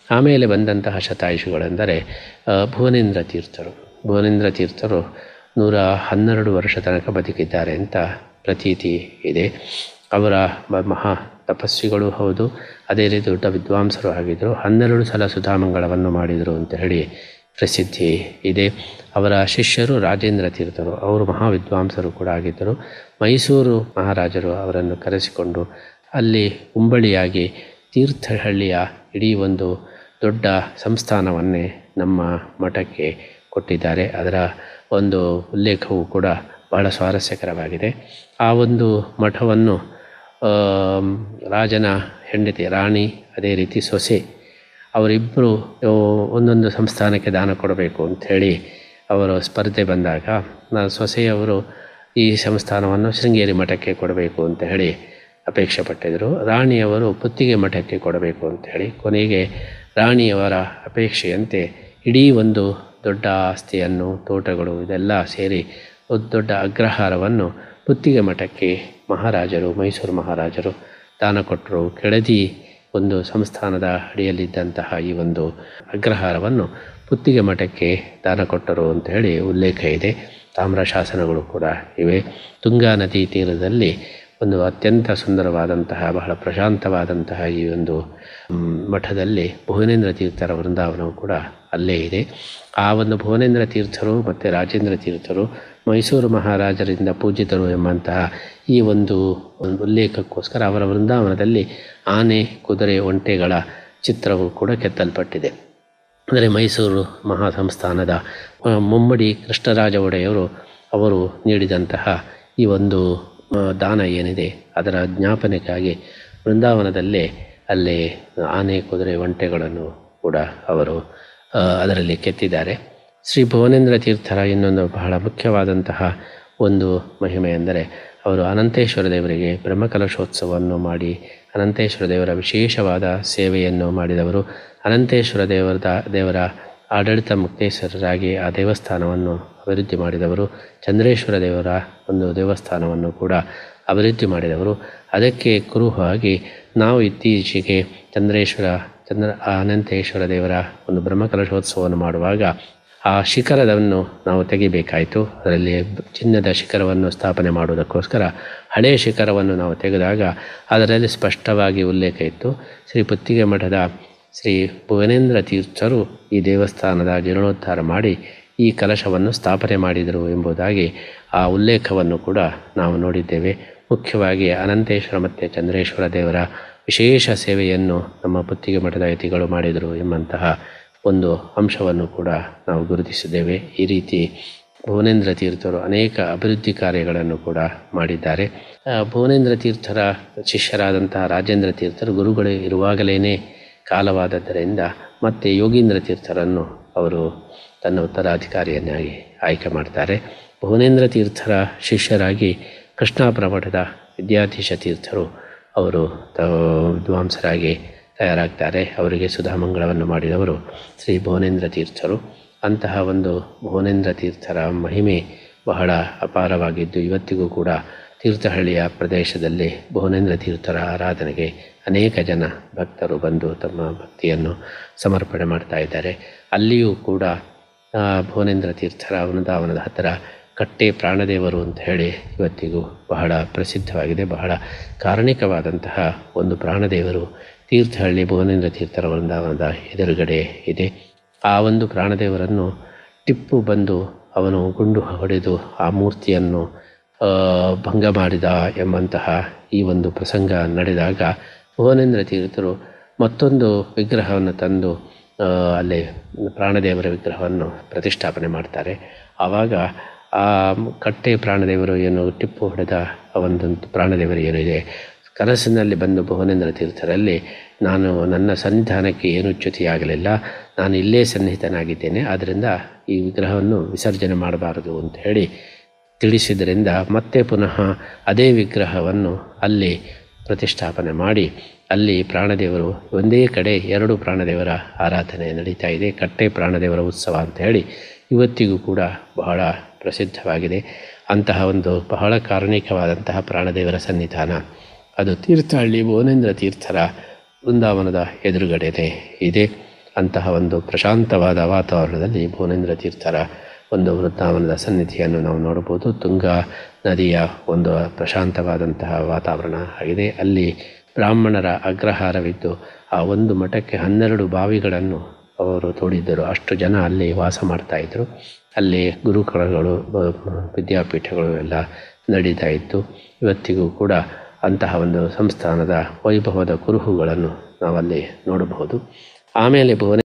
ಆಮೇಲೆ ಬಂದಂತಹ ಶತಾಯುಷಿಗಳೆಂದರೆ ಭುವನೇಂದ್ರ ತೀರ್ಥರು. ಭುವನೇಂದ್ರ ತೀರ್ಥರು 112 ವರ್ಷ ತನಕ ಬದುಕಿದ್ದಾರೆ ಅಂತ ಪ್ರತೀತಿ ಇದೆ. ಅವರ ಮಹಾ ತಪಸ್ವಿಗಳು ಹೌದು, ಅದೇ ರೀತಿ ದೊಡ್ಡ ವಿದ್ವಾಂಸರು ಆಗಿದ್ದರು. 12 ಸಲ ಸುಧಾಮಂಗಳವನ್ನು ಮಾಡಿದರು ಅಂತ ಹೇಳಿ ಪ್ರಸಿದ್ಧಿ ಇದೆ. ಅವರ ಶಿಷ್ಯರು ರಾಜೇಂದ್ರ ತೀರ್ಥರು, ಅವರು ಮಹಾವಿದ್ವಾಂಸರು ಕೂಡ ಆಗಿದ್ದರು. ಮೈಸೂರು ಮಹಾರಾಜರು ಅವರನ್ನು ಕರೆಸಿಕೊಂಡು ಅಲ್ಲಿ ಉಂಬಳಿಯಾಗಿ ತೀರ್ಥಹಳ್ಳಿಯ ಇಡೀ ಒಂದು ದೊಡ್ಡ ಸಂಸ್ಥಾನವನ್ನೇ ನಮ್ಮ ಮಠಕ್ಕೆ ಕೊಟ್ಟಿದ್ದಾರೆ. ಅದರ ಒಂದು ಉಲ್ಲೇಖವು ಕೂಡ ಬಹಳ ಸ್ವಾರಸ್ಯಕರವಾಗಿದೆ. ಆ ಒಂದು ಮಠವನ್ನು ರಾಜನ ಹೆಂಡತಿ ರಾಣಿ, ಅದೇ ರೀತಿ ಸೊಸೆ, ಅವರಿಬ್ಬರು ಒಂದೊಂದು ಸಂಸ್ಥಾನಕ್ಕೆ ದಾನ ಕೊಡಬೇಕು ಅಂಥೇಳಿ ಅವರು ಸ್ಪರ್ಧೆ ಬಂದಾಗ ಸೊಸೆಯವರು ಈ ಸಂಸ್ಥಾನವನ್ನು ಶೃಂಗೇರಿ ಮಠಕ್ಕೆ ಕೊಡಬೇಕು ಅಂತ ಹೇಳಿ ಅಪೇಕ್ಷೆ ಪಟ್ಟಿದ್ದರು. ರಾಣಿಯವರು ಪುತ್ತಿಗೆ ಮಠಕ್ಕೆ ಕೊಡಬೇಕು ಅಂತ ಹೇಳಿ ಕೊನೆಗೆ ರಾಣಿಯವರ ಅಪೇಕ್ಷೆಯಂತೆ ಇಡೀ ಒಂದು ದೊಡ್ಡ ಆಸ್ತಿಯನ್ನು, ತೋಟಗಳು ಇದೆಲ್ಲ ಸೇರಿ ಒಂದು ದೊಡ್ಡ ಅಗ್ರಹಾರವನ್ನು ಪುತ್ತಿಗೆ ಮಠಕ್ಕೆ ಮಹಾರಾಜರು, ಮೈಸೂರು ಮಹಾರಾಜರು ದಾನ ಕೊಟ್ಟರು. ಕೆಳದಿ ಒಂದು ಸಂಸ್ಥಾನದ ಅಡಿಯಲ್ಲಿದ್ದಂತಹ ಈ ಒಂದು ಅಗ್ರಹಾರವನ್ನು ಪುತ್ತಿಗೆ ಮಠಕ್ಕೆ ದಾನ ಕೊಟ್ಟರು ಅಂತ ಹೇಳಿ ಉಲ್ಲೇಖ ಇದೆ. ತಾಮ್ರ ಶಾಸನಗಳು ಕೂಡ ಇವೆ. ತುಂಗಾ ನದಿ ತೀರದಲ್ಲಿ ಒಂದು ಅತ್ಯಂತ ಸುಂದರವಾದಂತಹ, ಬಹಳ ಪ್ರಶಾಂತವಾದಂತಹ ಈ ಒಂದು ಮಠದಲ್ಲಿ ಭುವನೇಂದ್ರ ತೀರ್ಥರ ವೃಂದಾವನವು ಕೂಡ ಅಲ್ಲೇ ಇದೆ. ಆ ಒಂದು ಭುವನೇಂದ್ರ ತೀರ್ಥರು ಮತ್ತು ರಾಜೇಂದ್ರ ತೀರ್ಥರು ಮೈಸೂರು ಮಹಾರಾಜರಿಂದ ಪೂಜಿತರು ಎಂಬಂತಹ ಈ ಒಂದು ಉಲ್ಲೇಖಕ್ಕೋಸ್ಕರ ಅವರ ವೃಂದಾವನದಲ್ಲಿ ಆನೆ, ಕುದುರೆ, ಒಂಟೆಗಳ ಚಿತ್ರವು ಕೂಡ ಕೆತ್ತಲ್ಪಟ್ಟಿದೆ. ಅಂದರೆ ಮೈಸೂರು ಮಹಾಸಂಸ್ಥಾನದ ಮುಮ್ಮಡಿ ಕೃಷ್ಣರಾಜ ಒಡೆಯವರು ಅವರು ನೀಡಿದಂತಹ ಈ ಒಂದು ದಾನ ಏನಿದೆ ಅದರ ಜ್ಞಾಪನೆಗಾಗಿ ವೃಂದಾವನದಲ್ಲೇ ಅಲ್ಲೇ ಆನೆ, ಕುದುರೆ, ಒಂಟೆಗಳನ್ನು ಕೂಡ ಅವರು ಅದರಲ್ಲಿ ಕೆತ್ತಿದ್ದಾರೆ. ಶ್ರೀ ಭುವನೇಂದ್ರ ತೀರ್ಥರ ಇನ್ನೊಂದು ಬಹಳ ಮುಖ್ಯವಾದಂತಹ ಒಂದು ಮಹಿಮೆ ಎಂದರೆ ಅವರು ಅನಂತೇಶ್ವರ ದೇವರಿಗೆ ಬ್ರಹ್ಮಕಲಶೋತ್ಸವವನ್ನು ಮಾಡಿ ಅನಂತೇಶ್ವರ ದೇವರ ವಿಶೇಷವಾದ ಸೇವೆಯನ್ನು ಮಾಡಿದವರು. ಅನಂತೇಶ್ವರ ದೇವರ ಆಡಳಿತ ಮುಕ್ತೇಶ್ವರರಾಗಿ ಆ ದೇವಸ್ಥಾನವನ್ನು ಅಭಿವೃದ್ಧಿ ಮಾಡಿದವರು. ಚಂದ್ರೇಶ್ವರ ದೇವರ ಒಂದು ದೇವಸ್ಥಾನವನ್ನು ಕೂಡ ಅಭಿವೃದ್ಧಿ ಮಾಡಿದವರು. ಅದಕ್ಕೆ ಕುರುಹಾಗಿ ನಾವು ಇತ್ತೀಚೆಗೆ ಅನಂತೇಶ್ವರ ದೇವರ ಒಂದು ಬ್ರಹ್ಮಕಲಶೋತ್ಸವವನ್ನು ಮಾಡುವಾಗ ಆ ಶಿಖರವನ್ನು ನಾವು ತೆಗಿಬೇಕಾಯಿತು. ಅದರಲ್ಲಿ ಚಿನ್ನದ ಶಿಖರವನ್ನು ಸ್ಥಾಪನೆ ಮಾಡುವುದಕ್ಕೋಸ್ಕರ ಹಳೆಯ ಶಿಖರವನ್ನು ನಾವು ತೆಗೆದಾಗ ಅದರಲ್ಲಿ ಸ್ಪಷ್ಟವಾಗಿ ಉಲ್ಲೇಖ ಇತ್ತು, ಶ್ರೀ ಪುತ್ತಿಗೆ ಮಠದ ಶ್ರೀ ಭುವನೇಂದ್ರ ತೀರ್ಥರು ಈ ದೇವಸ್ಥಾನದ ಜೀರ್ಣೋದ್ಧಾರ ಮಾಡಿ ಈ ಕಲಶವನ್ನು ಸ್ಥಾಪನೆ ಮಾಡಿದರು ಎಂಬುದಾಗಿ ಆ ಉಲ್ಲೇಖವನ್ನು ಕೂಡ ನಾವು ನೋಡಿದ್ದೇವೆ. ಮುಖ್ಯವಾಗಿ ಅನಂತೇಶ್ವರ ಮತ್ತು ಚಂದ್ರೇಶ್ವರ ದೇವರ ವಿಶೇಷ ಸೇವೆಯನ್ನು ನಮ್ಮ ಪುತ್ತಿಗೆ ಮಠದ ಯತಿಗಳು ಮಾಡಿದರು ಎಂಬಂತಹ ಒಂದು ಅಂಶವನ್ನು ಕೂಡ ನಾವು ಗುರುತಿಸಿದ್ದೇವೆ. ಈ ರೀತಿ ಭುವನೇಂದ್ರ ತೀರ್ಥರು ಅನೇಕ ಅಭಿವೃದ್ಧಿ ಕಾರ್ಯಗಳನ್ನು ಕೂಡ ಮಾಡಿದ್ದಾರೆ. ಭುವನೇಂದ್ರ ತೀರ್ಥರ ಶಿಷ್ಯರಾದಂತಹ ರಾಜೇಂದ್ರ ತೀರ್ಥರು ಗುರುಗಳು ಇರುವಾಗಲೇ ಕಾಲವಾದದ್ದರಿಂದ ಮತ್ತೆ ಯೋಗೀಂದ್ರ ತೀರ್ಥರನ್ನು ಅವರು ತನ್ನ ಉತ್ತರಾಧಿಕಾರಿಯನ್ನಾಗಿ ಆಯ್ಕೆ ಮಾಡ್ತಾರೆ. ಭುವನೇಂದ್ರ ತೀರ್ಥರ ಶಿಷ್ಯರಾಗಿ ಕೃಷ್ಣಾಪುರ ಮಠದ ವಿದ್ಯಾಧೀಶ ತೀರ್ಥರು ಅವರು ವಿದ್ವಾಂಸರಾಗಿ ತಯಾರಾಗ್ತಾರೆ. ಅವರಿಗೆ ಸುಧಾಮಂಗಳವನ್ನು ಮಾಡಿದವರು ಶ್ರೀ ಭುವನೇಂದ್ರ ತೀರ್ಥರು. ಅಂತಹ ಒಂದು ಭುವನೇಂದ್ರ ತೀರ್ಥರ ಮಹಿಮೆ ಬಹಳ ಅಪಾರವಾಗಿದ್ದು ಇವತ್ತಿಗೂ ಕೂಡ ತೀರ್ಥಹಳ್ಳಿಯ ಪ್ರದೇಶದಲ್ಲಿ ಭುವನೇಂದ್ರ ತೀರ್ಥರ ಆರಾಧನೆಗೆ ಅನೇಕ ಜನ ಭಕ್ತರು ಬಂದು ತಮ್ಮ ಭಕ್ತಿಯನ್ನು ಸಮರ್ಪಣೆ ಮಾಡ್ತಾ ಇದ್ದಾರೆ. ಅಲ್ಲಿಯೂ ಕೂಡ ಭುವನೇಂದ್ರ ತೀರ್ಥರ ವೃಂದಾವನದ ಹತ್ತಿರ ಕಟ್ಟೆ ಪ್ರಾಣದೇವರು ಅಂತ ಹೇಳಿ ಇವತ್ತಿಗೂ ಬಹಳ ಪ್ರಸಿದ್ಧವಾಗಿದೆ. ಬಹಳ ಕಾರಣಿಕವಾದಂತಹ ಒಂದು ಪ್ರಾಣದೇವರು ತೀರ್ಥಹಳ್ಳಿ ಭುವನೇಂದ್ರ ತೀರ್ಥರ ವೃಂದಾವನದ ಎದುರುಗಡೆ ಇದೆ. ಆ ಒಂದು ಪ್ರಾಣದೇವರನ್ನು ಟಿಪ್ಪು ಬಂದು ಅವನು ಗುಂಡು ಹೊಡೆದು ಆ ಮೂರ್ತಿಯನ್ನು ಭಂಗ ಮಾಡಿದ ಎಂಬಂತಹ ಈ ಒಂದು ಪ್ರಸಂಗ ನಡೆದಾಗ ಭುವನೇಂದ್ರ ತೀರ್ಥರು ಮತ್ತೊಂದು ವಿಗ್ರಹವನ್ನು ತಂದು ಅಲ್ಲಿ ಪ್ರಾಣದೇವರ ವಿಗ್ರಹವನ್ನು ಪ್ರತಿಷ್ಠಾಪನೆ ಮಾಡ್ತಾರೆ. ಆವಾಗ ಆ ಕಟ್ಟೆ ಪ್ರಾಣದೇವರು ಏನು ಟಿಪ್ಪು ಹೊಡೆದ ಒಂದು ಪ್ರಾಣದೇವರು ಏನಿದೆ ಕನಸಿನಲ್ಲಿ ಬಂದು ಭುವನೇಂದ್ರ ತೀರ್ಥರಲ್ಲಿ ನನ್ನ ಸನ್ನಿಧಾನಕ್ಕೆ ಏನೂ ಚ್ಯುತಿಯಾಗಲಿಲ್ಲ, ನಾನು ಇಲ್ಲೇ ಸನ್ನಿಹಿತನಾಗಿದ್ದೇನೆ, ಆದ್ದರಿಂದ ಈ ವಿಗ್ರಹವನ್ನು ವಿಸರ್ಜನೆ ಮಾಡಬಾರದು ಅಂತ ಹೇಳಿ ತಿಳಿಸಿದ್ದರಿಂದ ಮತ್ತೆ ಪುನಃ ಅದೇ ವಿಗ್ರಹವನ್ನು ಅಲ್ಲಿ ಪ್ರತಿಷ್ಠಾಪನೆ ಮಾಡಿ ಅಲ್ಲಿ ಪ್ರಾಣದೇವರು ಒಂದೇ ಕಡೆ 2 ಪ್ರಾಣದೇವರ ಆರಾಧನೆ ನಡೀತಾ ಇದೆ. ಕಟ್ಟೆ ಪ್ರಾಣದೇವರ ಉತ್ಸವ ಅಂತ ಹೇಳಿ ಇವತ್ತಿಗೂ ಕೂಡ ಬಹಳ ಪ್ರಸಿದ್ಧವಾಗಿದೆ. ಅಂತಹ ಒಂದು ಬಹಳ ಕಾರಣಿಕವಾದಂತಹ ಪ್ರಾಣದೇವರ ಸನ್ನಿಧಾನ ಅದು ತೀರ್ಥಹಳ್ಳಿ ಭುವನೇಂದ್ರ ತೀರ್ಥರ ವೃಂದಾವನದ ಎದುರುಗಡೆನೇ ಇದೆ. ಅಂತಹ ಒಂದು ಪ್ರಶಾಂತವಾದ ವಾತಾವರಣದಲ್ಲಿ ಭುವನೇಂದ್ರ ತೀರ್ಥರ ಒಂದು ವೃಂದಾವನದ ಸನ್ನಿಧಿಯನ್ನು ನಾವು ನೋಡಬಹುದು. ತುಂಗಾ ನದಿಯ ಒಂದು ಪ್ರಶಾಂತವಾದಂತಹ ವಾತಾವರಣ ಆಗಿದೆ. ಅಲ್ಲಿ ಬ್ರಾಹ್ಮಣರ ಅಗ್ರಹಾರವಿದ್ದು ಆ ಒಂದು ಮಠಕ್ಕೆ 12 ಬಾವಿಗಳನ್ನು ಅವರು ತೋಡಿದ್ದರು. ಅಷ್ಟು ಜನ ಅಲ್ಲಿ ವಾಸ ಮಾಡ್ತಾಯಿದ್ರು. ಅಲ್ಲಿ ಗುರುಕುಲಗಳು, ವಿದ್ಯಾಪೀಠಗಳು ಎಲ್ಲ ನಡೀತಾ ಇತ್ತು. ಇವತ್ತಿಗೂ ಕೂಡ ಅಂತಹ ಒಂದು ಸಂಸ್ಥಾನದ ವೈಭವದ ಕುರುಹುಗಳನ್ನು ನಾವಲ್ಲಿ ನೋಡಬಹುದು. ಆಮೇಲೆ